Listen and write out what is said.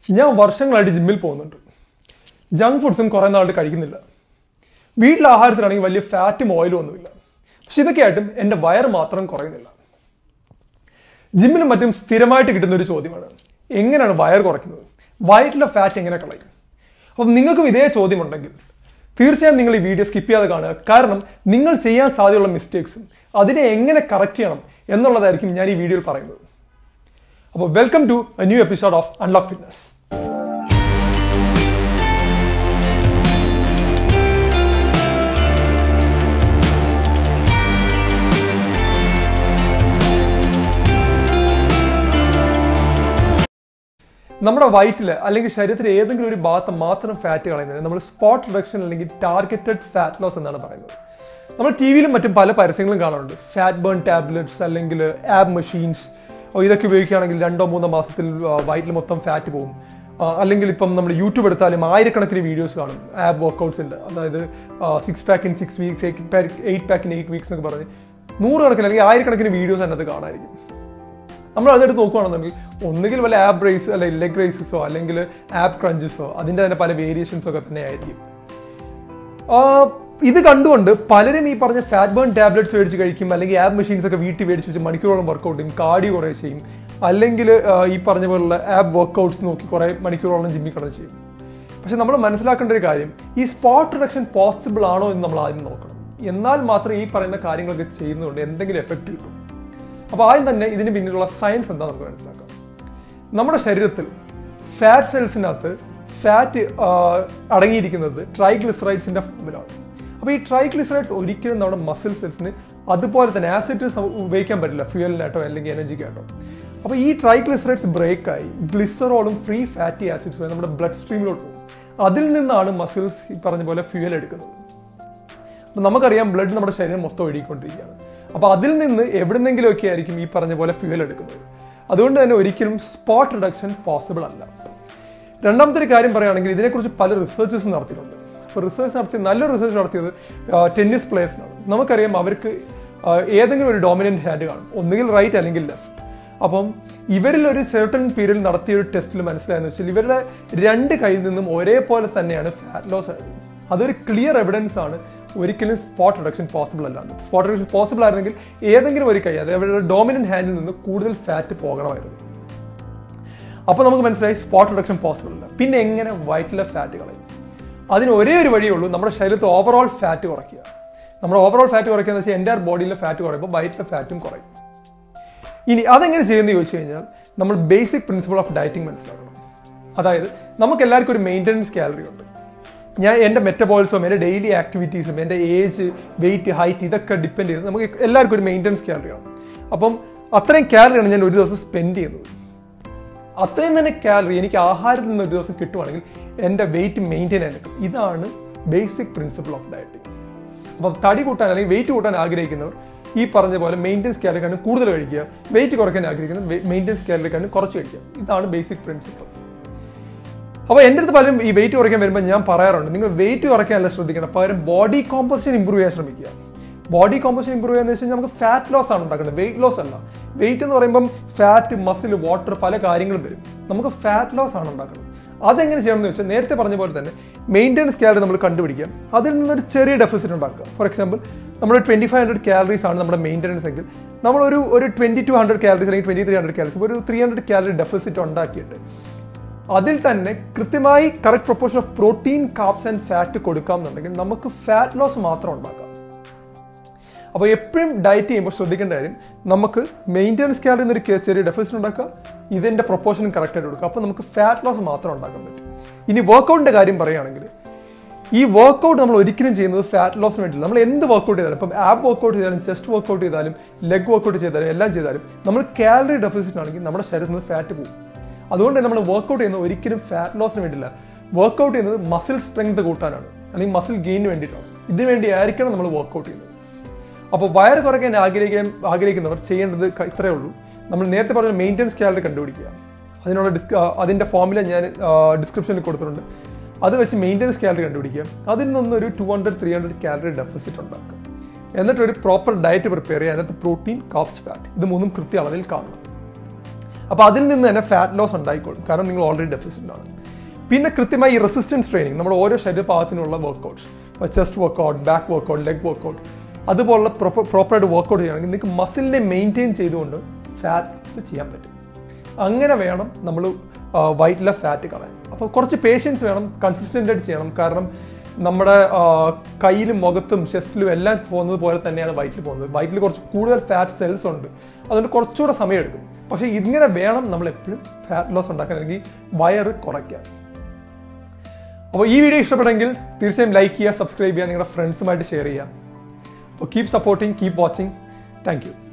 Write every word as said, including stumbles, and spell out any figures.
ഞാൻ വർഷങ്ങളായിട്ട് ജിമ്മിൽ പോകുന്നുണ്ട്. ജങ്ക് ഫുഡ്സും കുറേ നാളായിട്ട് കഴിക്കുന്നില്ല. വീട്ടിലെ ആഹാരത്തിലാണെങ്കിൽ വലിയ ഫാറ്റും ഓയിലും ഒന്നുമില്ല. പക്ഷെ ഇതൊക്കെയായിട്ടും എൻ്റെ വയറ് മാത്രം കുറയുന്നില്ല. ജിമ്മിലും മറ്റും സ്ഥിരമായിട്ട് കിട്ടുന്ന ഒരു ചോദ്യമാണ്, എങ്ങനെയാണ് വയറ് കുറയ്ക്കുന്നത്, വയറ്റിലെ ഫാറ്റ് എങ്ങനെ കളയും? അപ്പം നിങ്ങൾക്കും ഇതേ ചോദ്യമുണ്ടെങ്കിൽ തീർച്ചയായും നിങ്ങൾ ഈ വീഡിയോ സ്കിപ്പ് ചെയ്യാതെ കാണുക. കാരണം നിങ്ങൾ ചെയ്യാൻ സാധ്യതയുള്ള മിസ്റ്റേക്സും അതിനെ എങ്ങനെ കറക്റ്റ് ചെയ്യണം എന്നുള്ളതായിരിക്കും ഞാൻ ഈ വീഡിയോയിൽ പറയുന്നത്. അപ്പോൾ welcome to a new episode of unlock fitness. നമ്മുടെ വയറ്റിൽ അല്ലെങ്കിൽ ശരീരത്തിലെ ഏതെങ്കിലും ഒരു ഭാഗത്ത് മാത്രം ഫാറ്റ് കളയുന്നത് നമ്മൾ സ്പോട്ട് റിഡക്ഷൻ അല്ലെങ്കിൽ ടാർഗറ്റഡ് ഫാറ്റ് ലോസ് എന്നാണ് പറയുന്നത്. നമ്മൾ ടി വിയിലും മറ്റും പല പരസ്യങ്ങളും കാണാറുണ്ട്. ഫാറ്റ് ബേൺ ടാബ്ലറ്റ്സ് അല്ലെങ്കിൽ ആബ് മെഷീൻസ്, ഇതൊക്കെ ഉപയോഗിക്കുകയാണെങ്കിൽ രണ്ടോ മൂന്നോ മാസത്തിൽ വയറ്റിൽ മൊത്തം ഫാറ്റ് പോകും. അല്ലെങ്കിൽ ഇപ്പം നമ്മൾ യൂട്യൂബ് എടുത്താലും ആയിരക്കണക്കിന് വീഡിയോസ് കാണും ആബ് വർക്കൗട്ട്സിൻ്റെ, അതായത് six pack in six weeks eight pack in eight weeks എന്നൊക്കെ പറഞ്ഞ് നൂറുകണക്കിന് അല്ലെങ്കിൽ ആയിരക്കണക്കിന് വീഡിയോസ് അതിനകത്ത് കാണാമായിരിക്കും. നമ്മൾ അതെടുത്ത് നോക്കുകയാണെന്നുണ്ടെങ്കിൽ ഒന്നുകിൽ വല്ല ആബ് റേസ് അല്ലെങ്കിൽ ലെഗ് റേസസോ അല്ലെങ്കിൽ ആബ് ക്രഞ്ചസോ അതിൻ്റെ തന്നെ പല വേരിയേഷൻസോ ഒക്കെ തന്നെ ആയിരിക്കും. ഇത് കണ്ടുകൊണ്ട് പലരും ഈ പറഞ്ഞ ഫാറ്റ് ബേൺ ടാബ്ലറ്റ്സ് മേടിച്ച് കഴിക്കും, അല്ലെങ്കിൽ ആബ് മെഷീൻസ് ഒക്കെ വീട്ടിൽ മേടിച്ച് വെച്ച് മണിക്കൂറോളം വർക്കൗട്ട് ചെയ്യും, കാർഡിയോ കുറേ ചെയ്യും, അല്ലെങ്കിൽ ഈ പറഞ്ഞ പോലുള്ള ആബ് വർക്കൗട്ട്സ് നോക്കി കുറേ മണിക്കൂറോളം ജിമ്മിൽ കിടന്ന് ചെയ്യും. പക്ഷെ നമ്മൾ മനസ്സിലാക്കേണ്ട ഒരു കാര്യം, ഈ സ്പോട്ട് റിഡക്ഷൻ പോസിബിൾ ആണോ എന്ന് നമ്മൾ ആദ്യം നോക്കണം. എന്നാൽ മാത്രം ഈ പറയുന്ന കാര്യങ്ങളൊക്കെ ചെയ്യുന്നതുകൊണ്ട് എന്തെങ്കിലും എഫക്റ്റ് കിട്ടും. അപ്പോൾ ആദ്യം തന്നെ ഇതിന് പിന്നിലുള്ള സയൻസ് എന്താ നമുക്ക് മനസ്സിലാക്കാം. നമ്മുടെ ശരീരത്തിൽ ഫാറ്റ് സെൽസിനകത്ത് ഫാറ്റ് അടങ്ങിയിരിക്കുന്നത് ട്രൈഗ്ലിസറൈഡ്സിന്റെ ഫോമിലാണ്. അപ്പോൾ ഈ ട്രൈഗ്ലിസറൈഡ്സ് ഒരിക്കലും നമ്മുടെ മസിൽ സെൽസിന് അതുപോലെ തന്നെ ആസിഡ് ഉപയോഗിക്കാൻ പറ്റില്ല ഫ്യൂവലിനായിട്ടോ അല്ലെങ്കിൽ എനർജിക്കായിട്ടോ. അപ്പോൾ ഈ ട്രൈഗ്ലിസറൈഡ്സ് ബ്രേക്കായി ഗ്ലിസറോളും ഫ്രീ ഫാറ്റി ആസിഡ്സും നമ്മുടെ ബ്ലഡ് സ്ട്രീമിലോട്ട് പോകും. അതിൽ നിന്നാണ് മസിൽസ് ഈ പറഞ്ഞ പോലെ ഫ്യൂവൽ എടുക്കുന്നത്. അപ്പം നമുക്കറിയാം ബ്ലഡ് നമ്മുടെ ശരീരം മൊത്തം ഒഴുകിക്കൊണ്ടിരിക്കുകയാണ്. അപ്പോൾ അതിൽ നിന്ന് എവിടുന്നെങ്കിലുമൊക്കെ ആയിരിക്കും ഈ പറഞ്ഞ പോലെ ഫ്യൂവൽ എടുക്കുന്നത്. അതുകൊണ്ട് തന്നെ ഒരിക്കലും സ്പോട്ട് റിഡക്ഷൻ പോസിബിൾ അല്ല. രണ്ടാമത്തെ ഒരു കാര്യം പറയുകയാണെങ്കിൽ ഇതിനെക്കുറിച്ച് പല റിസർച്ചസ് നടത്തിയിട്ടുണ്ട്. അപ്പോൾ റിസർച്ച് നടത്തി നല്ല റിസർച്ച് നടത്തിയത് ടെന്നീസ് പ്ലേയേഴ്സിനാണ്. നമുക്കറിയാം അവർക്ക് ഏതെങ്കിലും ഒരു ഡോമിനന്റ് ഹാൻഡ് കാണും, ഒന്നുകിൽ റൈറ്റ് അല്ലെങ്കിൽ ലെഫ്റ്റ്. അപ്പം ഇവരിൽ ഒരു സെർട്ടൺ പീരീഡിൽ നടത്തിയ ഒരു ടെസ്റ്റിൽ മനസ്സിലായെന്ന് വെച്ചാൽ ഇവരുടെ രണ്ട് കയ്യിൽ നിന്നും ഒരേപോലെ തന്നെയാണ് ഫാറ്റ് ലോസ് ആയത്. അതൊരു ക്ലിയർ എവിഡൻസ് ആണ് ഒരിക്കലും സ്പോട്ട് റിഡക്ഷൻ പോസിബിൾ അല്ല. സ്പോട്ട് റിഡക്ഷൻ പോസിബിൾ ആയിരുന്നെങ്കിൽ ഏതെങ്കിലും ഒരു കൈ, അതായത് അവരുടെ ഡോമിനന്റ് ഹാൻഡിൽ നിന്ന് കൂടുതൽ ഫാറ്റ് പോകണമായിരുന്നു. അപ്പോൾ നമുക്ക് മനസ്സിലായി സ്പോട്ട് റിഡക്ഷൻ പോസിബിൾ അല്ല. പിന്നെ എങ്ങനെ വയറ്റിലെ ഫാറ്റ് കളയും? അതിന് ഒരേ ഒരു വഴിയേ ഉള്ളൂ, നമ്മുടെ ശരീരത്തിൽ ഓവറോൾ ഫാറ്റ് കുറയ്ക്കുക. നമ്മുടെ ഓവറോൾ ഫാറ്റ് കുറയ്ക്കുക എന്ന് വെച്ചാൽ എൻ്റെ ബോഡിയിലെ ഫാറ്റ് കുറയുമ്പോൾ വയറ്റിലെ ഫാറ്റും കുറയും. ഇനി അതെങ്ങനെ ചെയ്യുമെന്ന് ചോദിച്ചു കഴിഞ്ഞാൽ നമ്മൾ ബേസിക് പ്രിൻസിപ്പിൾ ഓഫ് ഡയറ്റിംഗ് മനസ്സിലാക്കണം. അതായത് നമുക്ക് എല്ലാവർക്കും ഒരു മെയിൻ്റനൻസ് കാലറി ഉണ്ട്. ഞാൻ എൻ്റെ മെറ്റബോളിസവും എൻ്റെ ഡെയിലി ആക്ടിവിറ്റീസും എൻ്റെ ഏജ്, വെയിറ്റ്, ഹൈറ്റ് ഇതൊക്കെ ഡിപ്പെൻഡ് ചെയ്ത് നമുക്ക് എല്ലാവർക്കും ഒരു മെയിൻ്റനൻസ് കാലറിയാണ്. അപ്പം അത്രയും കാലറിയാണ് ഞാൻ ഒരു ദിവസം സ്പെൻഡ് ചെയ്യുന്നത്. അത്രയും തന്നെ കാലറി എനിക്ക് ആഹാരത്തിൽ നിന്ന് ഒരു ദിവസം കിട്ടുവാണെങ്കിൽ എൻ്റെ വെയിറ്റ് മെയിൻറ്റെയിൻ ചെയ്യാൻ നിൽക്കും. ഇതാണ് ബേസിക് പ്രിൻസിപ്പിൾ ഓഫ് ഡയറ്റിംഗ്. അപ്പം തടി കൂട്ടാൻ അല്ലെങ്കിൽ വെയിറ്റ് കൂട്ടാൻ ആഗ്രഹിക്കുന്നവർ ഈ പറഞ്ഞ പോലെ മെയിൻ്റനൻസ് കാലറിക്കാണ് കൂടുതൽ കഴിക്കുക, വെയിറ്റ് കുറയ്ക്കാൻ ആഗ്രഹിക്കുന്നത് മെയിൻ്റനൻസ് കാലറിക്കാണ് കുറച്ച് കഴിക്കുക. ഇതാണ് ബേസിക് പ്രിൻസിപ്പിൾ. അപ്പോൾ എൻ്റെ അടുത്ത് പലരും ഈ വെയിറ്റ് കുറയ്ക്കാൻ വരുമ്പോൾ ഞാൻ പറയാറുണ്ട്, നിങ്ങൾ വെയിറ്റ് കുറയ്ക്കാനല്ല ശ്രദ്ധിക്കണം, പകരം ബോഡി കോമ്പോസിഷൻ ഇമ്പ്രൂവ് ചെയ്യാൻ ശ്രമിക്കുക. ബോഡി കോമ്പോസിഷൻ ഇമ്പ്രൂവ് ചെയ്യാന്ന് വെച്ച് കഴിഞ്ഞാൽ നമുക്ക് ഫാറ്റ് ലോസ് ആണ് ഉണ്ടാക്കുന്നത്, വെയിറ്റ് ലോസ് അല്ല. വെയിറ്റ് എന്ന് പറയുമ്പം ഫാറ്റ്, മസിൽ, വാട്ടർ പല കാര്യങ്ങളും വരും. നമുക്ക് ഫാറ്റ് ലോസ് ആണ് ഉണ്ടാക്കുന്നത്. അതെങ്ങനെ ചെയ്യണമെന്ന് വെച്ചാൽ നേരത്തെ പറഞ്ഞ പോലെ തന്നെ മെയിൻ്റനൻസ് കാലറി നമ്മൾ കണ്ടുപിടിക്കുക, അതിൽ നിന്നൊരു ചെറിയ ഡെഫിസിറ്റ് ഉണ്ടാക്കുക. ഫോർ എക്സാമ്പിൾ നമ്മൾ ട്വൻറ്റി ഫൈവ് ഹൺഡ്രഡ് കാലറീസ് ആണ് നമ്മുടെ മെയിൻ്റനൻസ് എങ്കിൽ നമ്മളൊരു ഒരു ട്വൻറ്റി ടു ഹൺഡ്രഡ് കാലറീസ് അല്ലെങ്കിൽ ട്വൻറ്റി ത്രീ ഹൺഡ്രഡ് കാലറീസ് ഒരു ത്രീ ഹൺഡ്രഡ് കാലറി ഡെഫിസിറ്റ് ഉണ്ടാക്കിയിട്ട് അതിൽ തന്നെ കൃത്യമായി correct proportion of protein, carbs and fat കൊടുക്കാം എന്നുണ്ടെങ്കിൽ നമുക്ക് ഫാറ്റ് ലോസ് മാത്രം ഉണ്ടാക്കാം. അപ്പോൾ എപ്പോഴും ഡയറ്റ് ചെയ്യുമ്പോൾ ശ്രദ്ധിക്കേണ്ട കാര്യം, നമുക്ക് മെയിൻ്റനൻസ് കാലറി എന്നൊരു ചെറിയ ഡെഫിസിറ്റ് ഉണ്ടാക്കുക, ഇതിൻ്റെ പ്രൊപ്പോർഷനും കറക്റ്റായിട്ട് കൊടുക്കുക. അപ്പോൾ നമുക്ക് ഫാറ്റ് ലോസ് മാത്രം ഉണ്ടാക്കാൻ പറ്റും. ഇനി വർക്കൗട്ടിൻ്റെ കാര്യം പറയുകയാണെങ്കിൽ ഈ വർക്കൗട്ട് നമ്മൾ ഒരിക്കലും ചെയ്യുന്നത് ഫാറ്റ് ലോസിന് വേണ്ടിയില്ല. നമ്മൾ എന്ത് വർക്കൗട്ട് ചെയ്താലും, ഇപ്പം ആബ് വർക്കൗട്ട് ചെയ്താലും, ചെസ്റ്റ് വർക്കൗട്ട് ചെയ്താലും, ലെഗ് വർക്കൗട്ട് ചെയ്താലും, എല്ലാം ചെയ്താലും നമ്മൾ കാലറി ഡെഫിസിറ്റ് ആണെങ്കിൽ നമ്മുടെ ശരീരത്തിൽ നിന്ന് ഫാറ്റ് പോകും. അതുകൊണ്ട് നമ്മൾ വർക്കൗട്ട് ചെയ്യുന്നത് ഒരിക്കലും ഫാറ്റ് ലോസിന് വേണ്ടിയില്ല. വർക്കൗട്ട് ചെയ്യുന്നത് മസിൽ സ്ട്രെങ്ത് കൂട്ടാനാണ്, അല്ലെങ്കിൽ മസിൽ ഗെയിന് വേണ്ടിയിട്ടാണ്. ഇതിനു വേണ്ടി ആയിരിക്കണം നമ്മൾ വർക്കൗട്ട് ചെയ്യുന്നത്. അപ്പോൾ വയർ കുറയ്ക്കാൻ ആഗ്രഹിക്കാൻ ആഗ്രഹിക്കുന്നവർ ചെയ്യേണ്ടത് ഇത്രയേ ഉള്ളൂ. നമ്മൾ നേരത്തെ പറഞ്ഞ മെയിൻ്റനൻസ് കാലറി കണ്ടുപിടിക്കുക. അതിനുള്ള ഡിസ്ക അതിൻ്റെ ഫോർമുല ഞാൻ ഡിസ്ക്രിപ്ഷനിൽ കൊടുത്തിട്ടുണ്ട്. അത് വെച്ച് മെയിൻ്റനൻസ് കാലറി കണ്ടുപിടിക്കുക. അതിൽ നിന്നൊരു two hundred three hundred calorie deficit ഉണ്ടാക്കുക. എന്നിട്ടൊരു പ്രോപ്പർ ഡയറ്റ് പ്രിപ്പയർ ചെയ്യുക. അതിനകത്ത് പ്രോട്ടീൻ, കാർബ്സ്, ഫാറ്റ് ഇത് മൂന്നും കൃത്യ അളവിൽ കാണണം. അപ്പോൾ അതിൽ നിന്ന് തന്നെ ഫാറ്റ് ലോസ് ഉണ്ടായിക്കോളും, കാരണം നിങ്ങൾ ഓൾറെഡി ഡെഫിസിറ്റ് ആണ്. പിന്നെ കൃത്യമായി ഈ റെസിസ്റ്റൻസ് ട്രെയിനിങ്, നമ്മുടെ ഓരോ ശരീരഭാഗത്തിനുള്ള workouts, chest workout, back workout, leg workout, അതുപോലുള്ള പ്രോപ്പർ പ്രോപ്പറായിട്ട് വർക്കൗട്ട് ചെയ്യുകയാണെങ്കിൽ നിങ്ങൾക്ക് മസിലിനെ മെയിൻറ്റെയിൻ ചെയ്തുകൊണ്ട് ഫാറ്റ് ലോസ് ചെയ്യാൻ പറ്റും. അങ്ങനെ വേണം നമ്മൾ വയറ്റിലെ ഫാറ്റ് കളയാൻ. അപ്പോൾ കുറച്ച് പേഷ്യൻസ് വേണം, കൺസിസ്റ്റൻ്റ് ആയിട്ട് ചെയ്യണം. കാരണം നമ്മുടെ കയ്യിലും മുഖത്തും ചെസ്റ്റിലും എല്ലാം പോകുന്നത് പോലെ തന്നെയാണ് വയറ്റിൽ പോകുന്നത്. വയറ്റിൽ കുറച്ച് കൂടുതൽ ഫാറ്റ് സെൽസ് ഉണ്ട്, അതുകൊണ്ട് കുറച്ചുകൂടെ സമയം എടുക്കും. പക്ഷേ ഇങ്ങനെ വേണം നമ്മൾ എപ്പോഴും ഫാറ്റ് ലോസ് ഉണ്ടാക്കാൻ, അല്ലെങ്കിൽ വയറ് കുറയ്ക്കാൻ. അപ്പോൾ ഈ വീഡിയോ ഇഷ്ടപ്പെട്ടെങ്കിൽ തീർച്ചയായും ലൈക്ക് ചെയ്യുക, സബ്സ്ക്രൈബ് ചെയ്യുക, നിങ്ങളുടെ ഫ്രണ്ട്സുമായിട്ട് ഷെയർ ചെയ്യുക. അപ്പോൾ keep supporting, keep watching. Thank U.